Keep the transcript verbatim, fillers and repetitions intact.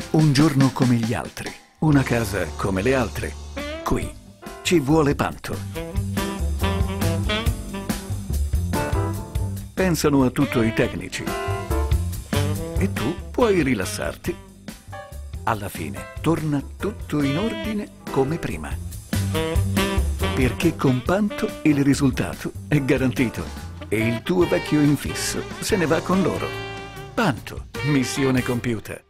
Un giorno come gli altri, una casa come le altre. Qui ci vuole Panto. Pensano a tutto i tecnici. E tu puoi rilassarti. Alla fine torna tutto in ordine come prima. Perché con Panto il risultato è garantito e il tuo vecchio infisso se ne va con loro. Panto, missione compiuta.